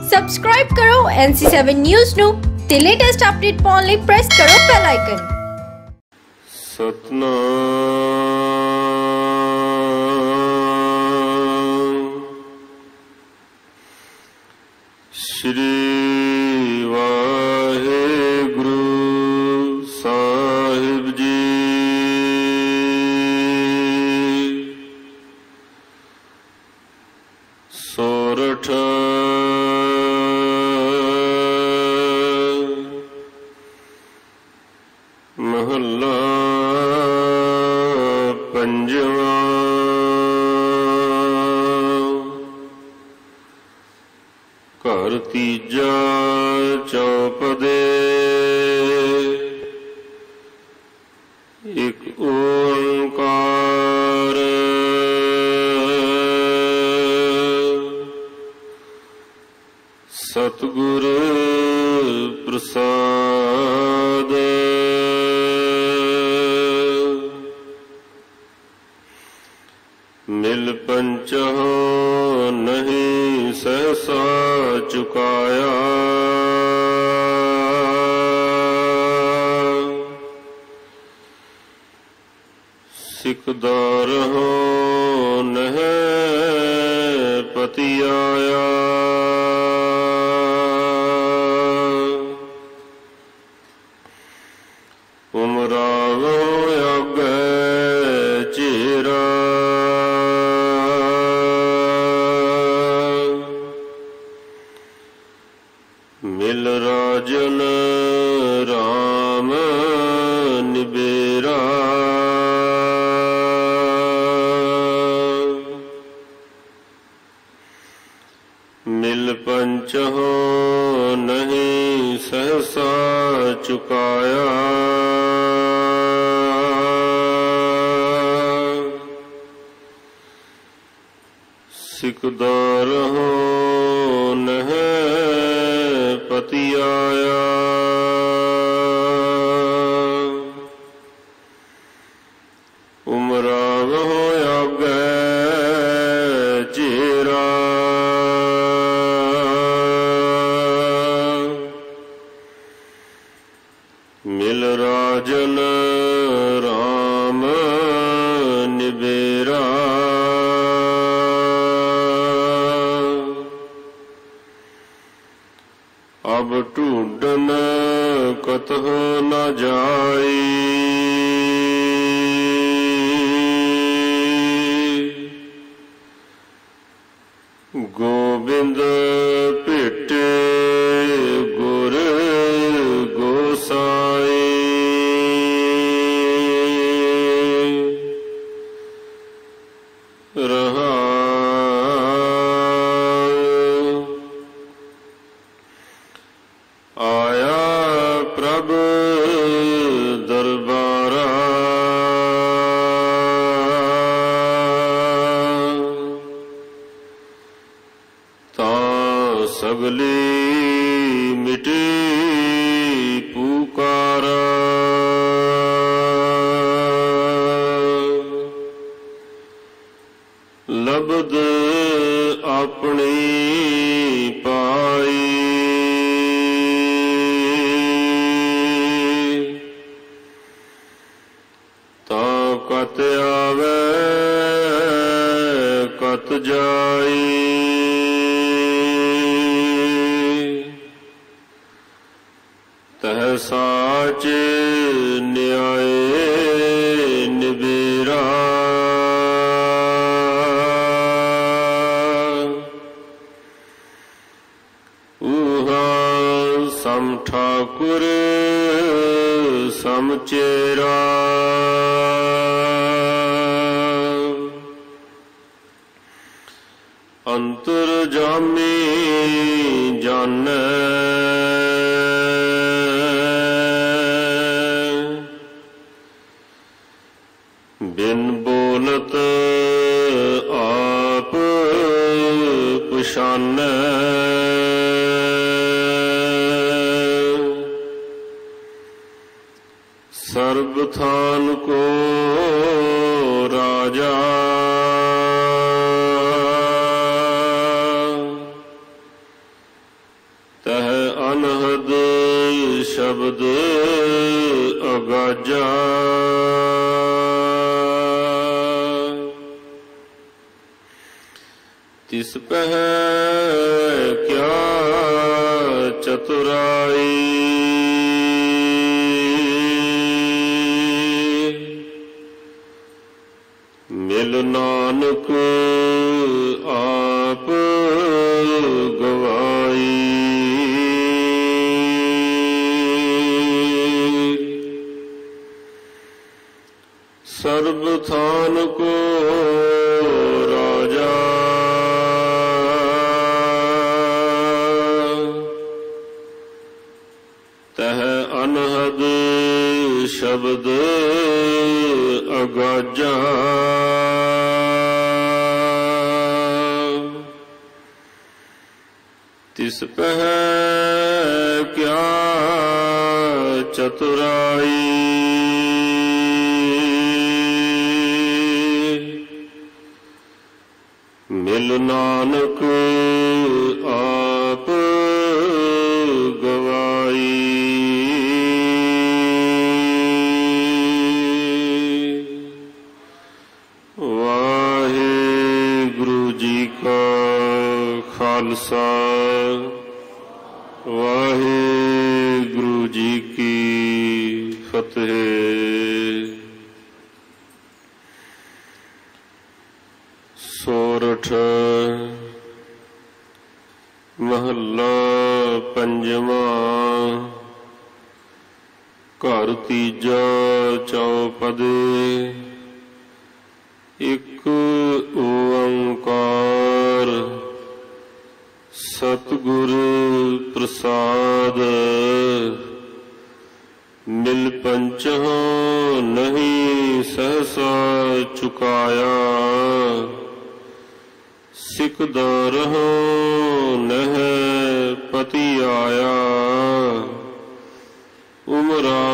Subscribe ਕਰੋ NC7 news ਨੂੰ ਤੇ ਲੇਟੈਸਟ ਅਪਡੇਟ ਪਾਉਣ ਲਈ ਪ੍ਰੈਸ ਕਰੋ ਬੈਲ ਆਈਕਨ। ਸਤਨਾਮ ਸ਼੍ਰੀ ਵਾਹਿਗੁਰੂ ਸਾਹਿਬ ਜੀ। ਸੋਰਠ ਮਹੱਲਾ ਪੰਜਵਾਂ। ਘਰ ਤੀਜਾ ਚੌਪਦੇ ਇੱਕ ਓੰਕਾਰ ਸਤਿਗੁਰ ਪ੍ਰਸਾਦ। ਮਿਲ ਪੰਚਹੁ ਨਹੀਂ ਸਹਸਾ ਚੁਕਾਇਆ। ਸਿਕਦਾਰਹੁ ਨਹਿ ਪਤੀ ਆਇਆ। ਉਮਰਾਵਹੁ ਆਗੈ ਚੇਰਾ। ਮਿਲ ਰਾਜਨ ਰਾਮ ਨਿਬੇਰਾ। ਮਿਲ ਪੰਚਹੁ ਨਹੀਂ ਸਹਸਾ ਚੁਕਾਇਆ। ਸਿਕਦਾਰਹੁ ਨਹਿ ਪਤੀ ਆਇਆ। ਉਮਰਾਵਹੁ ਆਗੈ ਚੇਰਾ। ਮਿਲ ਰਾਜਨ ਰਾਮ ਨਿਬੇਰਾ। ਅਬ ਢੂੰਡਨ ਕਤਹੁ ਨ ਜਾਈ। ਗੋਬਿੰਦ ਭੇਟੇ ਗੁਰ ਗੋਸਾਈ। ਆਇਆ ਪ੍ਰਭ ਦਰਬਾਰਾ। ਤਾਂ ਸਗਲੀ ਮਿਟੀ ਪੁਕਾਰਾ। ਲਬਦ ਆਪਣੀ ਪਾਈ। ਤਾਂ ਕਤ ਆਵੈ ਕਤ ਜਾਈ। ਤਹ ਸਾਚ ਨਿਆਏ ਨਿਬੇਰਾ। ਊਹਾ ਸਮ ਠਾਕੁਰ ਸਮ ਚੇਰਾ। ਅੰਤਰਜਾਮੀ ਜਾਣੈ ਬਿਨ ਬੋਲਤ ਆਪ ਪਛਾਨੈ। ਸਰਬ ਥਾਨ ਕੋ ਰਾਜਾ। अनहद शब्द अगाजा तिस पह क्या चतुराई मिल नानक आप गवाई सर्वथान को राजा तह अनहद शब्द अगाजा तिस पह क्या चतुराई मिल नानक आप गवाई वाहिगुरु जी का खालसा वाहिगुरु जी की फतेह। सोरठ महला पंजवा घर तीजा चौपदे एक ओंकार सतगुर प्रसाद मिल पंचहों नहीं सहसा चुकाया सिकदारहों नह पति आया उमरा